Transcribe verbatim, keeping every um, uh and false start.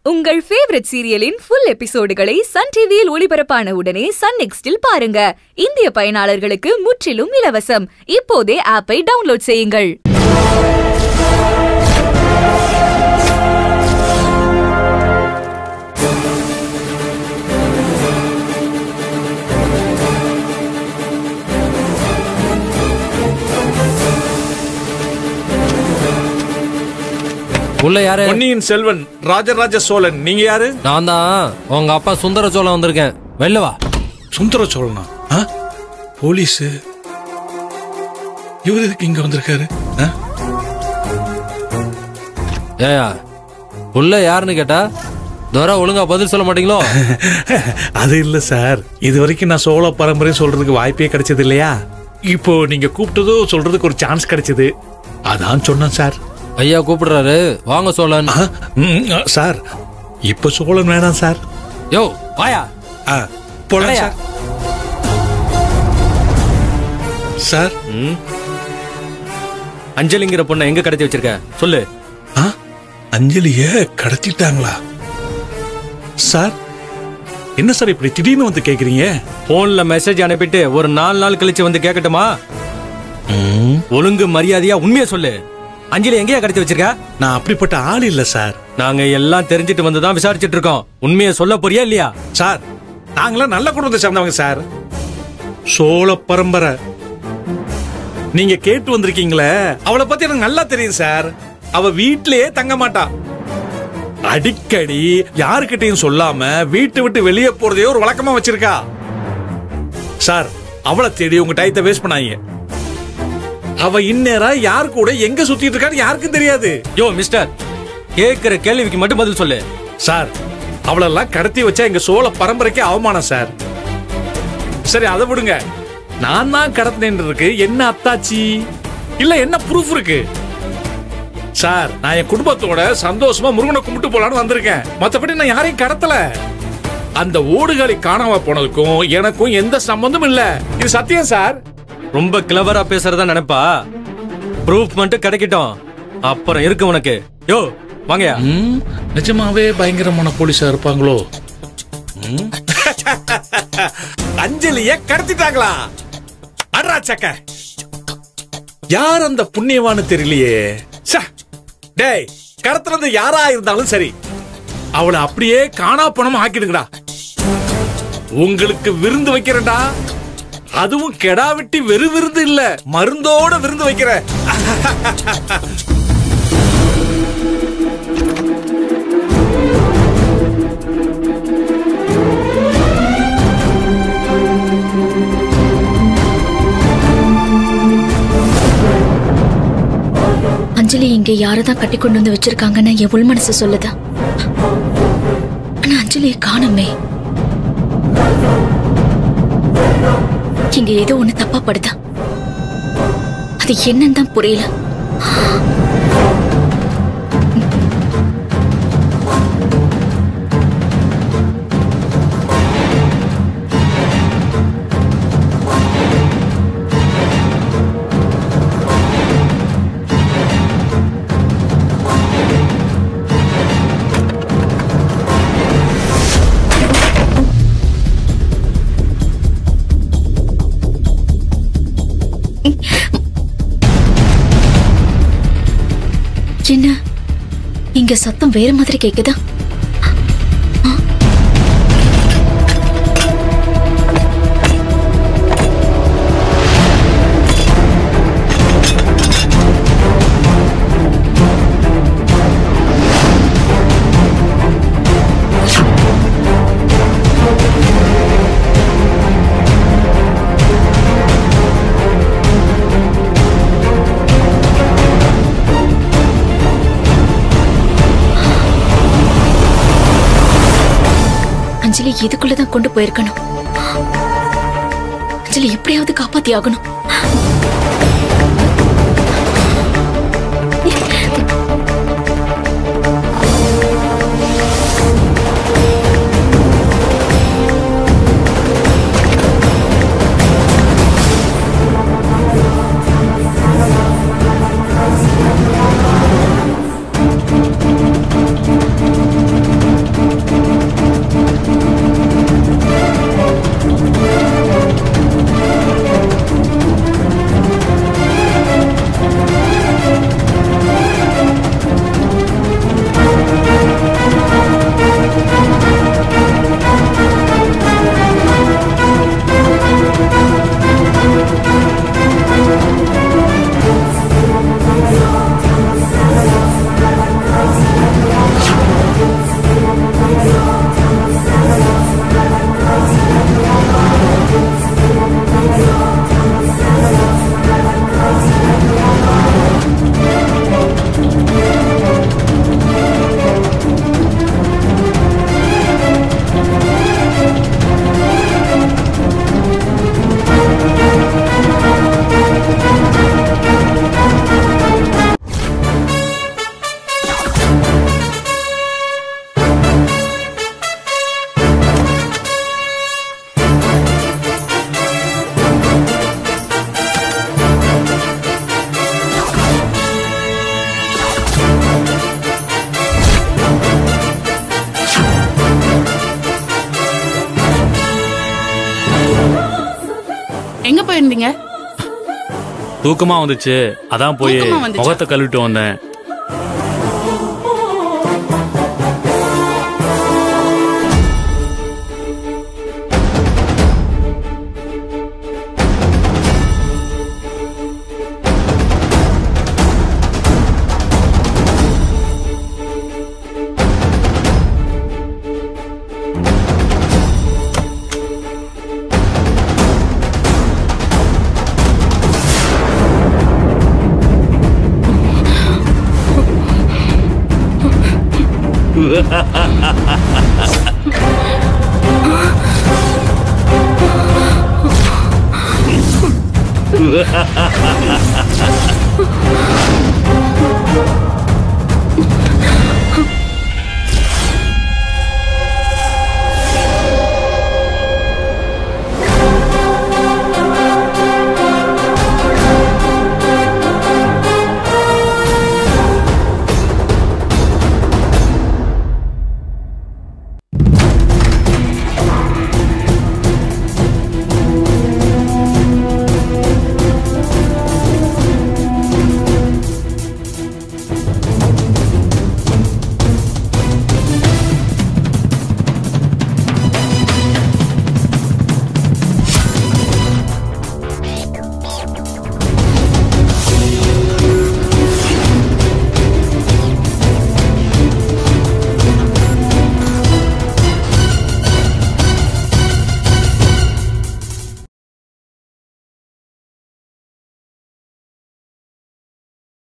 உங்கள் ஃபேவரட் சீரியலின் ஃபுல் எபிசோடுகளை சன் டிவியில் ஒளிபரப்பான உடனே சன் நெக்ஸ்டில் பாருங்க. இந்திய பயனாளர்களுக்கு முற்றிலும் இலவசம். இப்போதே ஆப்பை டவுன்லோட் செய்யுங்கள். உள்ள யாரு? பொன்னியின் செல்வன் ராஜராஜ சோழன். நீங்க யாரு? நான் தான் உங்க அப்பா சுந்தர சோழன் வந்திருக்கேன். வெளில வா. சுந்தர சோழனா? போலீஸ் இவர் எதுக்கு இங்க வந்திருக்காரு? ஏயா உள்ள யாருன்னு கேட்டா தோரா ஒழுங்கா பதில் சொல்ல மாட்டீங்களோ? அது இல்ல சார், இது வரைக்கும் நான் சோழ பரம்பரை சொல்றதுக்கு வாய்ப்பே கிடைச்சது இல்லையா. இப்போ நீங்க கூப்பிட்டதோ சொல்றதுக்கு ஒரு சான்ஸ் கிடைச்சது, அதான் சொன்னேன் சார். ஐயா கூப்பிடுறாரு, வாங்க சோழன். சார் இப்ப சோழன் வேணாம் சார். யோ வாயா. போலாம் சார். சார் அஞ்சலிங்கிற பொண்ணை எங்க கடத்தி வச்சிருக்க சொல்லு. அஞ்சலிய கடத்திட்டாங்களா சார்? என்ன சார் இப்படி திடீர்னு வந்து கேக்குறீங்க? போன்ல மெசேஜ் அனுப்பிட்டு ஒரு நாலு நாள் கழிச்சு வந்து கேட்கட்டுமா? ஒழுங்கு மரியாதையா உண்மையை சொல்லு. அஞ்சலி எங்கேயா கடத்தி வச்சிருக்க? நான் அப்படிப்பட்ட ஆள் இல்ல சார். நாங்க எல்லாம் தெரிஞ்சிட்டு வந்துதான் விசாரிச்சுட்டு இருக்கோம். உண்மையை சொல்ல போறியா இல்லையா? சார் நாங்களாம் நல்ல குடும்பத்தை சேர்ந்தவங்க சார். சோழ பரம்பரை நீங்க கேட்டு வந்திருக்கீங்களே, அவளை பத்தி எனக்கு நல்லா தெரியும் சார். அவ வீட்லயே தங்க மாட்டா. அடிக்கடி யாருக்கிட்டையும் சொல்லாம வீட்டை விட்டு வெளியே போறதே ஒரு வழக்கமா வச்சிருக்கா சார். அவளை தேடி உங்க டயத்தை வேஸ்ட் பண்ணாங்க. அவ இந்நேரா யாரு கூட எங்க சுத்திட்டு இருக்கான்னு யாருக்கும் தெரியாது. யோ மிஸ்டர், கேக்குற கேள்விக்கு மட்டும் பதில் சொல்லு. சார் அவளெல்லாம் கடத்தி வச்சா எங்க சோழ பரம்பரைக்கு அவமானம் சார். சரி அதை விடுங்க, நான் தான் கடத்தினேன் இருக்கு என்ன அத்தாச்சி இல்ல என்ன ப்ரூஃப் இருக்கு சார்? நான் என் குடும்பத்தோட சந்தோஷமா முருகனை கும்பிட்டு போலான்னு வந்திருக்கேன். மத்தபடி நான் யாரையும் கடத்தல. அந்த ஓடுகளை காணாம போனதுக்கும் எனக்கும் எந்த சம்பந்தமும் இல்ல. இது சத்தியம் சார். ரொம்ப கிளவரா பேசுறதா நினைப்பா. ப்ரூஃப் மட்டும் கிடைக்கட்டும், அப்புறம் இருக்கு உனக்கு. யோ வாங்கயா. நிஜமாவே பயங்கரமான போலீஸா இருப்பாங்களோ? அஞ்சலிய கடத்திட்டாங்களா? அட்ரா சக்க. யார் அந்த புண்ணியவான்னு தெரியலையே. டேய் கடத்துறது யாரா இருந்தாலும் சரி, அவளை அப்படியே காணா பணம் ஆக்கிடுங்கடா. உங்களுக்கு விருந்து வைக்கிறேன்டா. அதுவும் கெடா வெட்டி வெறு விருந்து இல்ல, மருந்தோட விருந்து வைக்கிற. அஞ்சலி இங்க யாரதான் கட்டி கொண்டு வந்து வச்சிருக்காங்கன்னு என் உள் மனசு சொல்லுதா. ஆனா அஞ்சலியை காணுமே. இங்க ஏதோ ஒண்ணு தப்பா படுதா. அது என்னன்னு தான் புரியல. என்ன இங்க சத்தம் வேற மாதிரி கேக்குதா? அஞ்சலி இதுக்குள்ளதான் கொண்டு போயிருக்கணும். அஞ்சலி எப்படியாவது காப்பாத்தி ஆகணும். இருந்தீங்க? தூக்கமா வந்துச்சு, அதான் போய் தூக்கமா வந்துச்சா? முகத்தை கழுவிட்டு வந்தேன். Ha ha ha ha ha ha!